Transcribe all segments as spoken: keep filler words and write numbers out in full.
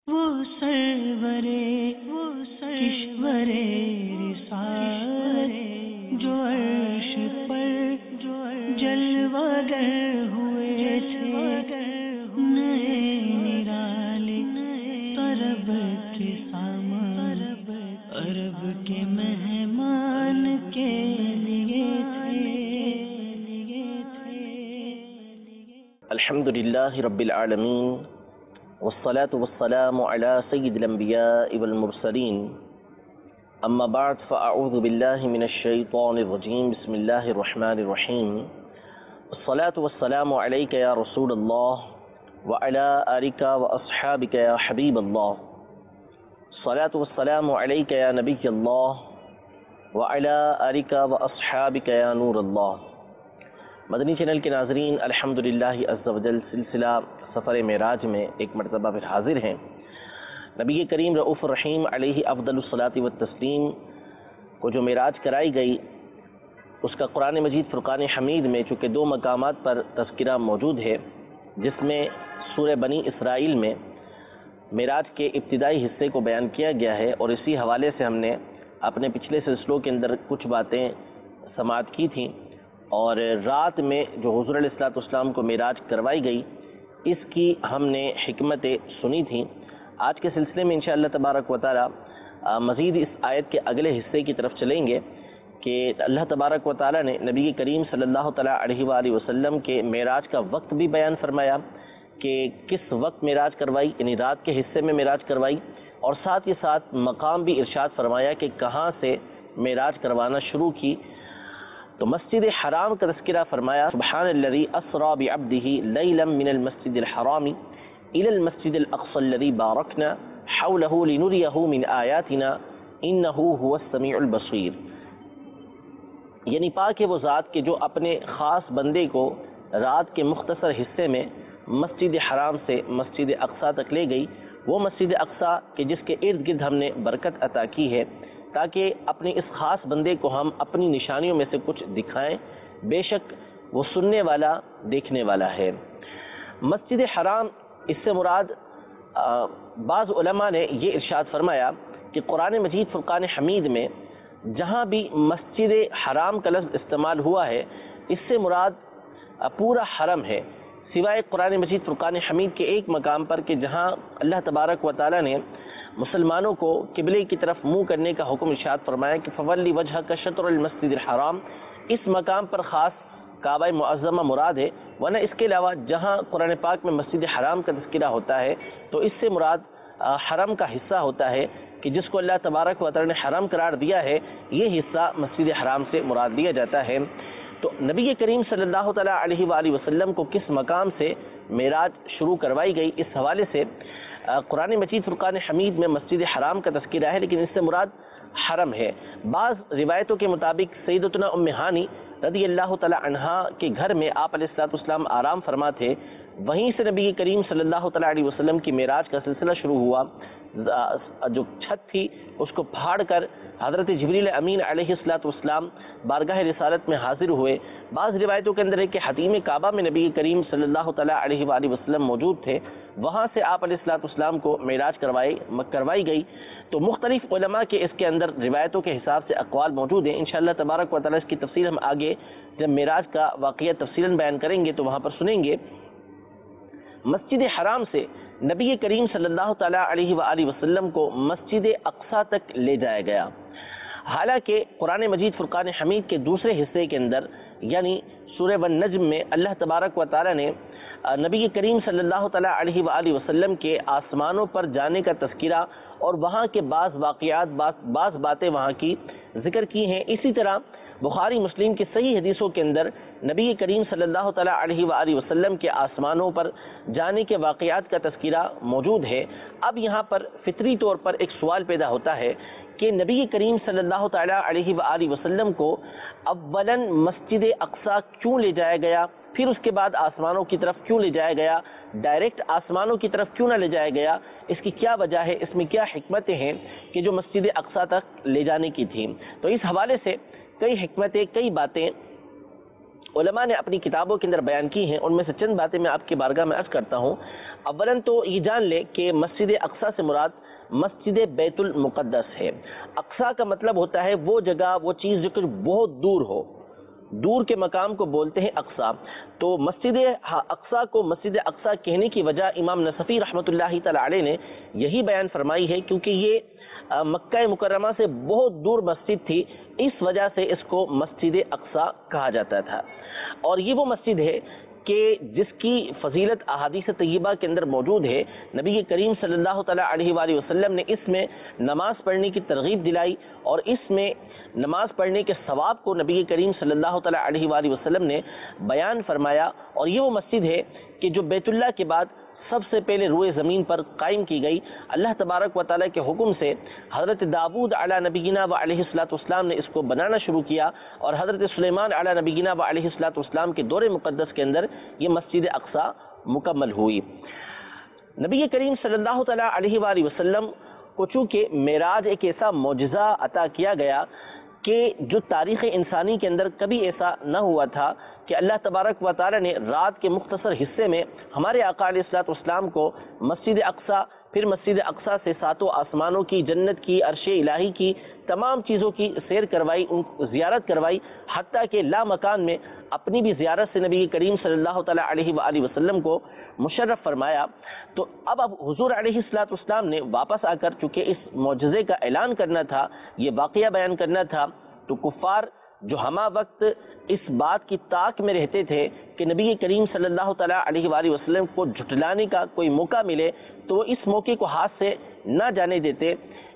وہ سرورے وہ کشورے رسالت جو عرش پر جو جلوہ گر ہوئے تھے نئے نرالے طرب کے سامان عرب کے مہمان کے لیے تھے۔ الحمدللہ رب العالمین والصلاة والسلام على سید الانبیاء والمرسلین اما بعد فاعوذ باللہ من الشیطان الرجیم بسم اللہ الرحمن الرحیم الصلاة والسلام علیک یا رسول اللہ وعلى آلک واصحابک یا حبیب اللہ الصلاة والسلام علیک یا نبی اللہ وعلى آلک واصحابک یا نور اللہ۔ مدنی چینل کے ناظرین، الحمدللہ عز و جل سلسلہ سفر معراج میں ایک مرتبہ پھر حاضر ہیں۔ نبی کریم رؤوف الرحیم علیہ افضل الصلاۃ والتسلیم کو جو معراج کرائی گئی، اس کا قرآن مجید فرقان حمید میں چونکہ دو مقامات پر تذکرہ موجود ہے، جس میں سورہ بنی اسرائیل میں معراج کے ابتدائی حصے کو بیان کیا گیا ہے، اور اسی حوالے سے ہم نے اپنے پچھلے سلسلوں کے اندر کچھ باتیں سماعت کی تھیں، اور رات میں جو حضور علیہ الصلوۃ والسلام کو معراج کروائی گئی اس کی ہم نے حکمتیں سنی تھیں۔ آج کے سلسلے میں انشاءاللہ تبارک و تعالی مزید اس آیت کے اگلے حصے کی طرف چلیں گے کہ اللہ تبارک و تعالی نے نبی کریم صلی اللہ تعالی علیہ وآلہ وسلم کے معراج کا وقت بھی بیان فرمایا کہ کس وقت معراج کروائی، یعنی رات کے حصے میں معراج کروائی، اور ساتھ ہی ساتھ مقام بھی ارشاد فرمایا کہ کہاں سے معراج کروانا شروع کی۔ تو مسجد حرام کا تذکرہ فرمایا، سبحان الذی اسری بعبدہ لیلا من المسجد الحرام الی المسجد الاقصی الذی بارکنا حولہ لنریہ من آیاتنا انہ هو السمیع البصیر۔ یعنی پاک ہے وہ ذات کہ جو اپنے خاص بندے کو رات کے مختصر حصے میں مسجد حرام سے مسجد اقصی تک لے گئی، وہ مسجد اقصی کہ جس کے ارد گرد ہم نے برکت عطا کی ہے، تاکہ اپنے اس خاص بندے کو ہم اپنی نشانیوں میں سے کچھ دکھائیں، بے شک وہ سننے والا دیکھنے والا ہے۔ مسجد حرام اس سے مراد بعض علماء نے یہ ارشاد فرمایا کہ قرآن مجید فرقان حمید میں جہاں بھی مسجد حرام کا لفظ استعمال ہوا ہے، اس سے مراد پورا حرم ہے، سوائے قرآن مجید فرقان حمید کے ایک مقام پر کہ جہاں اللہ تبارک و تعالی نے مسلمانوں کو قبلے کی طرف منہ کرنے کا حکم ارشاد فرمایا کہ فولی وجہک شطر المسجد الحرام، اس مقام پر خاص کعبہ معظمہ مراد ہے، ورنہ اس کے علاوہ جہاں قرآن پاک میں مسجد حرام کا تذکرہ ہوتا ہے تو اس سے مراد حرم کا حصہ ہوتا ہے کہ جس کو اللہ تبارک و تعالی نے حرم قرار دیا ہے، یہ حصہ مسجد حرام سے مراد لیا جاتا ہے۔ تو نبی کریم صلی اللہ تعالی علیہ وآلہ وسلم کو کس مقام سے معراج شروع کروائی گئی، اس حوالے سے قرآن مجید فرقان حمید میں مسجد حرام کا تذکرہ ہے، لیکن اس سے مراد حرم ہے۔ بعض روایتوں کے مطابق سیدتنا ام ہانی رضی اللہ تعالی عنہا کے گھر میں آپ علیہ الصلوۃ والسلام آرام فرما تھے، وہیں سے نبی کریم صلی اللہ تعالی علیہ وسلم کی معراج کا سلسلہ شروع ہوا۔ جو چھت تھی اس کو پھاڑ کر حضرت جبریل امین علیہ الصلوۃ والسلام بارگاہ رسالت میں حاضر ہوئے۔ بعض روایتوں کے اندر ہے کہ حتیم کعبہ میں نبی کریم صلی اللہ تعالی علیہ وآلہ وسلم موجود تھے، وہاں سے آپ علیہ الصلوۃ والسلام کو معراج کروائی کروائی گئی۔ تو مختلف علماء کے اس کے اندر روایتوں کے حساب سے اقوال موجود ہیں، انشاءاللہ تبارک و تعالی اس کی تفصیل ہم آگے جب معراج کا واقعہ تفصیلاً بیان کریں گے تو وہاں پر سنیں گے۔ مسجد حرام سے نبی کریم صلی اللہ تعالی علیہ وآلہ وسلم کو مسجد اقصی تک لے جایا گیا، حالانکہ قرآن مجید فرقان حمید کے دوسرے حصے کے اندر یعنی سورہ والنجم میں اللہ تبارک و تعالی نے نبی کریم صلی اللہ تعالی علیہ وآلہ وسلم کے آسمانوں پر جانے کا تذکرہ اور وہاں کے بعض واقعات بعض, بعض باتیں وہاں کی ذکر کی ہیں۔ اسی طرح بخاری مسلم کی صحیح حدیثوں کے اندر نبی کریم صلی اللہ تعالی علیہ وآلہ وسلم کے آسمانوں پر جانے کے واقعات کا تذکرہ موجود ہے۔ اب یہاں پر فطری طور پر ایک سوال پیدا ہوتا ہے کہ نبی کریم صلی اللہ تعالی علیہ وآلہ وسلم کو اولاً مسجد اقصی کیوں لے جایا گیا، پھر اس کے بعد آسمانوں کی طرف کیوں لے جایا گیا، ڈائریکٹ آسمانوں کی طرف کیوں نہ لے جایا گیا، اس کی کیا وجہ ہے، اس میں کیا حکمتیں ہیں کہ جو مسجد اقصی تک لے جانے کی تھیں۔ تو اس حوالے سے کئی حکمتیں، کئی باتیں علماء نے اپنی کتابوں کے اندر بیان کی ہیں، ان میں سے چند باتیں میں آپ کی بارگاہ میں عرض کرتا ہوں۔ اولاً تو یہ جان لے کہ مسجد اقصی سے مراد مسجد بیت المقدس ہے۔ اقصی کا مطلب ہوتا ہے وہ جگہ، وہ چیز جو کہ بہت دور ہو، دور کے مقام کو بولتے ہیں اقصی۔ تو مسجد اقصی کو مسجد اقصی کہنے کی وجہ امام نصفی رحمۃ اللہ تعالی علیہ نے یہی بیان فرمائی ہے، کیونکہ یہ مکہ مکرمہ سے بہت دور مسجد تھی، اس وجہ سے اس کو مسجد اقصی کہا جاتا تھا۔ اور یہ وہ مسجد ہے کہ جس کی فضیلت احادیث طیبہ کے اندر موجود ہے۔ نبی کریم صلی اللہ تعالیٰ علیہ وآلہ وسلم نے اس میں نماز پڑھنے کی ترغیب دلائی، اور اس میں نماز پڑھنے کے ثواب کو نبی کریم صلی اللہ تعالیٰ علیہ وآلہ وسلم نے بیان فرمایا۔ اور یہ وہ مسجد ہے کہ جو بیت اللہ کے بعد سب سے پہلے روئے زمین پر قائم کی گئی۔ اللہ تبارک و تعالیٰ کے حکم سے حضرت داؤد علی نبینا و علیہ السلام نے اس کو بنانا شروع کیا، اور حضرت سلیمان علی نبینا و علیہ السلام کے دور مقدس کے اندر یہ مسجد اقصی مکمل ہوئی۔ نبی کریم صلی اللہ تعالیٰ علیہ وآلہ وسلم کو چونکہ معراج ایک ایسا معجزہ عطا کیا گیا کہ جو تاریخ انسانی کے اندر کبھی ایسا نہ ہوا تھا کہ اللہ تبارک و تعالی نے رات کے مختصر حصے میں ہمارے آقا علیہ الصلوۃ والسلام کو مسجد اقصی، پھر مسجد اقصی سے ساتوں آسمانوں کی، جنت کی، عرش الہی کی تمام چیزوں کی سیر کروائی، ان زیارت کروائی، حتیٰ کہ لا مکان میں اپنی بھی زیارت سے نبی کریم صلی اللہ تعالیٰ علیہ وآلہ وسلم کو مشرف فرمایا۔ تو اب اب حضور علیہ الصلوۃ والسلام نے واپس آ کر چونکہ اس معجزے کا اعلان کرنا تھا، یہ واقعہ بیان کرنا تھا، تو کفار جو ہمہ وقت اس بات کی تاک میں رہتے تھے کہ نبی کریم صلی اللہ تعالیٰ علیہ وآلہ وسلم کو جھٹلانے کا کوئی موقع ملے تو وہ اس موقع کو ہاتھ سے نہ جانے دیتے،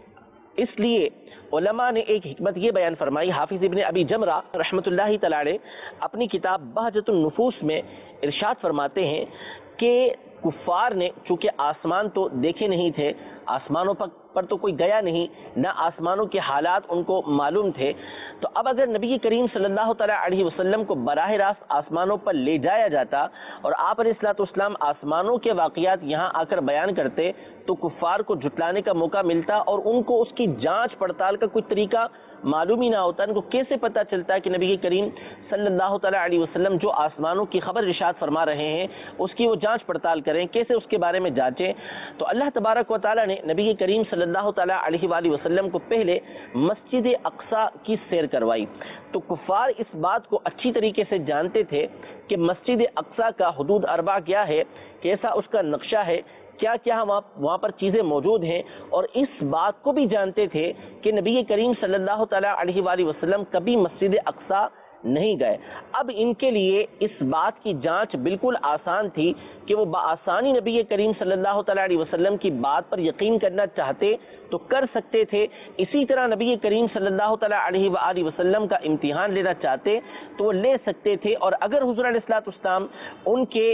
اس لیے علماء نے ایک حکمت یہ بیان فرمائی۔ حافظ ابن ابی جمرہ رحمۃ اللہ تعالیٰ علیہ اپنی کتاب بہجۃ النفوس میں ارشاد فرماتے ہیں کہ کفار نے چونکہ آسمان تو دیکھے نہیں تھے، آسمانوں پر تو کوئی گیا نہیں، نہ آسمانوں کے حالات ان کو معلوم تھے، تو اب اگر نبی کریم صلی اللہ تعالیٰ علیہ وسلم کو براہ راست آسمانوں پر لے جایا جاتا اور آپ علیہ الصلوۃ والسلام آسمانوں کے واقعات یہاں آ کر بیان کرتے تو کفار کو جھٹلانے کا موقع ملتا، اور ان کو اس کی جانچ پڑتال کا کوئی طریقہ معلوم ہی نہ ہوتا۔ ان کو کیسے پتہ چلتا ہے کہ نبی کریم صلی اللہ تعالیٰ علیہ وسلم جو آسمانوں کی خبر ارشاد فرما رہے ہیں اس کی وہ جانچ پڑتال کریں، کیسے اس کے بارے میں جانچیں؟ تو اللہ تبارک و تعالیٰ نے نبی کریم صلی اللہ تعالیٰ علیہ وآلہ وسلم کو پہلے مسجد اقصی کی سیر کروائی۔ تو کفار اس بات کو اچھی طریقے سے جانتے تھے کہ مسجد اقصی کا حدود اربع کیا ہے، کیسا اس کا نقشہ ہے، کیا کیا وہاں پر چیزیں موجود ہیں، اور اس بات کو بھی جانتے تھے کہ نبی کریم صلی اللہ تعالیٰ علیہ وآلہ وسلم کبھی مسجد اقصی نہیں گئے۔ اب ان کے لیے اس بات کی جانچ بالکل آسان تھی کہ وہ بآسانی نبی کریم صلی اللہ تعالیٰ علیہ وسلم کی بات پر یقین کرنا چاہتے تو کر سکتے تھے، اسی طرح نبی کریم صلی اللہ تعالیٰ علیہ وآلہ وسلم کا امتحان لینا چاہتے تو وہ لے سکتے تھے، اور اگر حضور علیہ الصلوۃ والسلام ان کے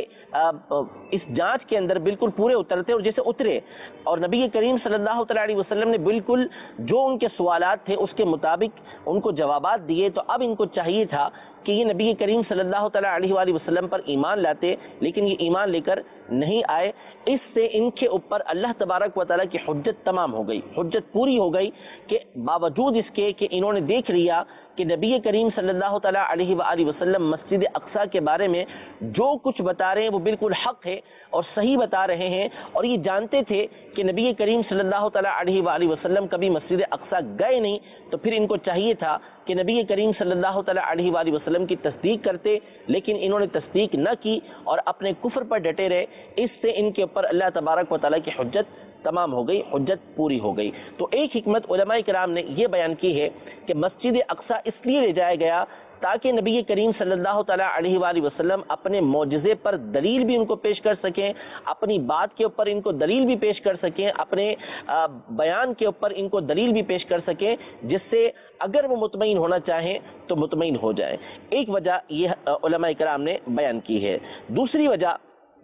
اس جانچ کے اندر بالکل پورے اترتے اور جیسے اترے اور نبی کریم صلی اللہ تعالیٰ علیہ وسلم نے بالکل جو ان کے سوالات تھے اس کے مطابق ان کو جوابات دیے، تو اب ان کو چاہیے تھا کہ یہ نبی کریم صلی اللہ تعالیٰ علیہ وآلہ وسلم پر ایمان لاتے، لیکن یہ ایمان لے کر نہیں آئے۔ اس سے ان کے اوپر اللہ تبارک و تعالیٰ کی حجت تمام ہو گئی، حجت پوری ہو گئی کہ باوجود اس کے کہ انہوں نے دیکھ لیا کہ نبی کریم صلی اللہ تعالیٰ علیہ وآلہ وسلم مسجد اقصی کے بارے میں جو کچھ بتا رہے ہیں وہ بالکل حق ہے اور صحیح بتا رہے ہیں، اور یہ جانتے تھے کہ نبی کریم صلی اللہ تعالیٰ علیہ وآلہ وسلم کبھی مسجد اقصی گئے نہیں، تو پھر ان کو چاہیے تھا کہ نبی کریم صلی اللہ تعالیٰ علیہ وآلہ وسلم کی تصدیق کرتے، لیکن انہوں نے تصدیق نہ کی اور اپنے کفر پر ڈٹے رہے۔ اس سے ان کے اوپر اللہ تبارک و تعالیٰ کی حجت تمام ہو گئی، حجت پوری ہو گئی۔ تو ایک حکمت علماء کرام نے یہ بیان کی ہے کہ مسجد اقصی اس لیے لے جایا گیا تاکہ نبی کریم صلی اللہ تعالیٰ علیہ وآلہ وسلم اپنے معجزے پر دلیل بھی ان کو پیش کر سکیں، اپنی بات کے اوپر ان کو دلیل بھی پیش کر سکیں، اپنے بیان کے اوپر ان کو دلیل بھی پیش کر سکیں، جس سے اگر وہ مطمئن ہونا چاہیں تو مطمئن ہو جائیں۔ ایک وجہ یہ علماء کرام نے بیان کی ہے۔ دوسری وجہ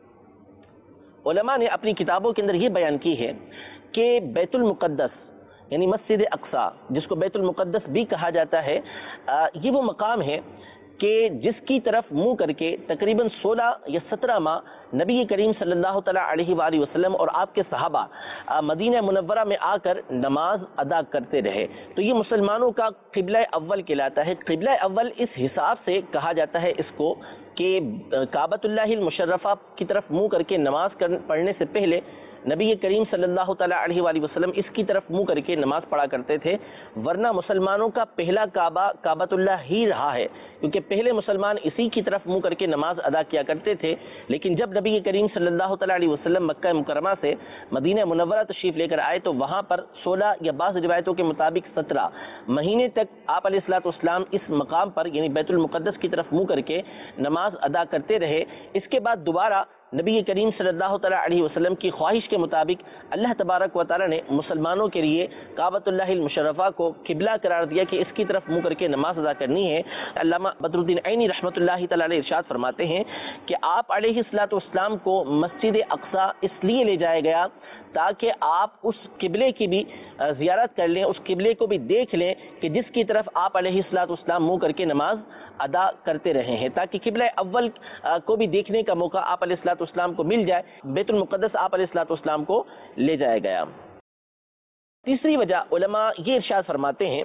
علماء نے اپنی کتابوں کے اندر یہ بیان کی ہے کہ بیت المقدس یعنی مسجد اقصی جس کو بیت المقدس بھی کہا جاتا ہے، یہ وہ مقام ہے کہ جس کی طرف منہ کر کے تقریباً سولہ یا سترہ ماہ نبی کریم صلی اللہ تعالیٰ علیہ وآلہ وسلم اور آپ کے صحابہ مدینہ منورہ میں آ کر نماز ادا کرتے رہے. تو یہ مسلمانوں کا قبلہ اول کہلاتا ہے. قبلہ اول اس حساب سے کہا جاتا ہے اس کو کہ کعبۃ اللہ المشرفہ کی طرف منہ کر کے نماز پڑھنے سے پہلے نبی کریم صلی اللہ تعالیٰ علیہ وآلہ وسلم اس کی طرف منہ کر کے نماز پڑھا کرتے تھے، ورنہ مسلمانوں کا پہلا کعبہ کعبۃ اللہ ہی رہا ہے، کیونکہ پہلے مسلمان اسی کی طرف منہ کر کے نماز ادا کیا کرتے تھے. لیکن جب نبی کریم صلی اللہ تعالیٰ علیہ وسلم مکہ مکرمہ سے مدینہ منورہ تشریف لے کر آئے تو وہاں پر سولہ یا بعض روایتوں کے مطابق سترہ مہینے تک آپ علیہ الصلوۃ والسلام اس مقام پر یعنی بیت المقدس کی طرف منہ کر کے نماز ادا کرتے رہے. اس کے بعد دوبارہ نبی کریم صلی اللہ تعالیٰ علیہ وسلم کی خواہش کے مطابق اللہ تبارک و تعالیٰ نے مسلمانوں کے لیے کعبۃ اللہ المشرفہ کو قبلہ قرار دیا کہ اس کی طرف منہ کر کے نماز ادا کرنی ہے. علامہ بدر الدین عینی رحمۃ اللہ تعالیٰ علیہ ارشاد فرماتے ہیں کہ آپ علیہ الصلوۃ والسلام کو مسجد اقصیٰ اس لیے لے جایا گیا تاکہ آپ اس قبلے کی بھی زیارت کر لیں، اس قبلے کو بھی دیکھ لیں کہ جس کی طرف آپ علیہ الصلوۃ والسلام منہ کر کے نماز ادا کرتے رہے ہیں، تاکہ قبلہ اول کو بھی دیکھنے کا موقع آپ علیہ الصلوۃ والسلام کو مل جائے. بیت المقدس آپ علیہ الصلوۃ والسلام کو لے جایا گیا. تیسری وجہ علماء یہ ارشاد فرماتے ہیں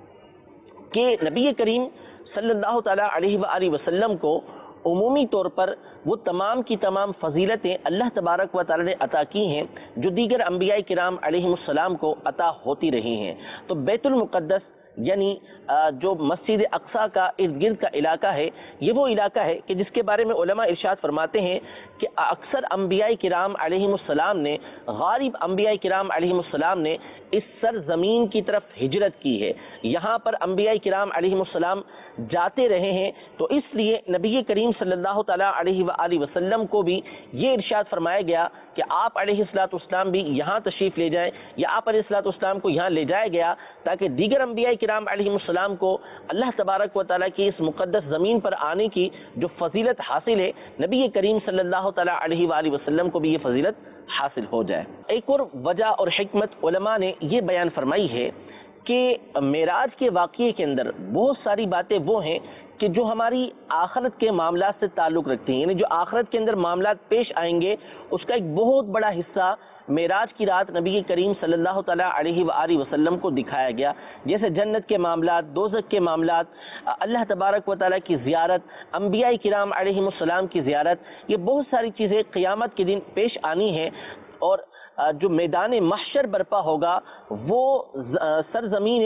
کہ نبی کریم صلی اللہ تعالیٰ علیہ وآلہ وسلم کو عمومی طور پر وہ تمام کی تمام فضیلتیں اللہ تبارک و تعالی نے عطا کی ہیں جو دیگر انبیاء کرام علیہ السلام کو عطا ہوتی رہی ہیں. تو بیت المقدس یعنی جو مسجد اقصیٰ کا ارد گرد کا علاقہ ہے، یہ وہ علاقہ ہے کہ جس کے بارے میں علماء ارشاد فرماتے ہیں کہ اکثر انبیاء کرام علیہ السلام نے غالب انبیاء کرام علیہ السلام نے اس سرزمین کی طرف ہجرت کی ہے، یہاں پر انبیاء کرام علیہ السلام جاتے رہے ہیں. تو اس لیے نبی کریم صلی اللہ تعالیٰ علیہ وآلہ وسلم کو بھی یہ ارشاد فرمایا گیا کہ آپ علیہ الصلوۃ والسلام بھی یہاں تشریف لے جائیں، یا آپ علیہ الصلوۃ والسلام کو یہاں لے جایا گیا تاکہ دیگر انبیاء کرام علیہ السلام کو اللہ تبارک و تعالیٰ کی اس مقدس زمین پر آنے کی جو فضیلت حاصل ہے، نبی کریم صلی اللہ تعالیٰ علیہ وآلہ وسلم کو بھی یہ فضیلت حاصل ہو جائے. ایک اور وجہ اور حکمت علماء نے یہ بیان فرمائی ہے کہ معراج کے واقعے کے اندر بہت ساری باتیں وہ ہیں کہ جو ہماری آخرت کے معاملات سے تعلق رکھتی ہیں، یعنی جو آخرت کے اندر معاملات پیش آئیں گے اس کا ایک بہت بڑا حصہ معراج کی رات نبی کریم صلی اللہ تعالیٰ علیہ وآلہ وسلم کو دکھایا گیا، جیسے جنت کے معاملات، دوزخ کے معاملات، اللہ تبارک و تعالیٰ کی زیارت، انبیاء کرام علیہ السلام کی زیارت، یہ بہت ساری چیزیں قیامت کے دن پیش آنی ہیں. اور جو میدان محشر برپا ہوگا وہ سرزمین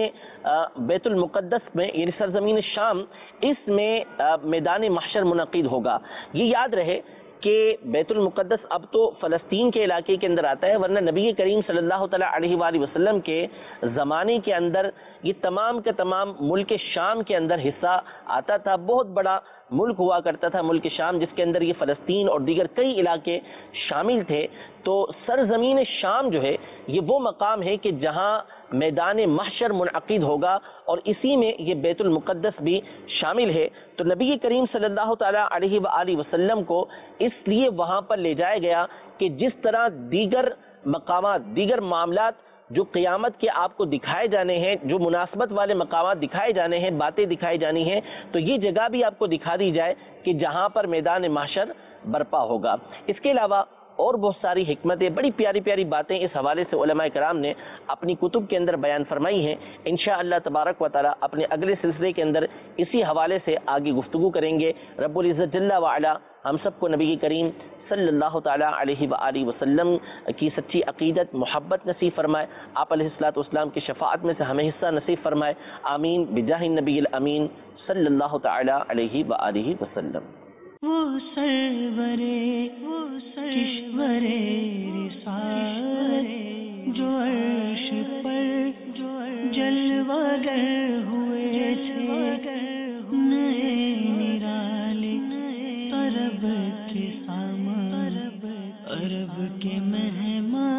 بیت المقدس میں یعنی سرزمین شام، اس میں میدان محشر منعقد ہوگا. یہ یاد رہے کہ بیت المقدس اب تو فلسطین کے علاقے کے اندر آتا ہے، ورنہ نبی کریم صلی اللہ تعالیٰ علیہ وآلہ وسلم کے زمانے کے اندر یہ تمام کا تمام ملک شام کے اندر حصہ آتا تھا. بہت بڑا ملک ہوا کرتا تھا ملک شام، جس کے اندر یہ فلسطین اور دیگر کئی علاقے شامل تھے. تو سرزمین شام جو ہے یہ وہ مقام ہے کہ جہاں میدان محشر منعقد ہوگا، اور اسی میں یہ بیت المقدس بھی شامل ہے. تو نبی کریم صلی اللہ تعالیٰ علیہ وآلہ وسلم کو اس لیے وہاں پر لے جایا گیا کہ جس طرح دیگر مقامات، دیگر معاملات جو قیامت کے آپ کو دکھائے جانے ہیں، جو مناسبت والے مقامات دکھائے جانے ہیں، باتیں دکھائی جانی ہیں، تو یہ جگہ بھی آپ کو دکھا دی جائے کہ جہاں پر میدان محشر برپا ہوگا. اس کے علاوہ اور بہت ساری حکمتیں، بڑی پیاری پیاری باتیں اس حوالے سے علماء کرام نے اپنی کتب کے اندر بیان فرمائی ہیں. انشاءاللہ تبارک و تعالی اپنے اگلے سلسلے کے اندر اسی حوالے سے آگے گفتگو کریں گے. رب العزت جل وعلا ہم سب کو نبی کریم صلی اللہ تعالیٰ علیہ وآلہ وسلم کی سچی عقیدت، محبت نصیب فرمائے. آپ علیہ الصلوۃ والسلام کی شفاعت میں سے ہمیں حصہ نصیب فرمائے. آمین بجاہ النبی الامین صلی اللہ تعالیٰ علیہ وآلہ وسلم. وہ سرورے وہ سرورے رسالے جو عرش پر جو جلوہ گر ہوئے تھے، نئے نرالے عرب کے سامان، عرب کے مہمان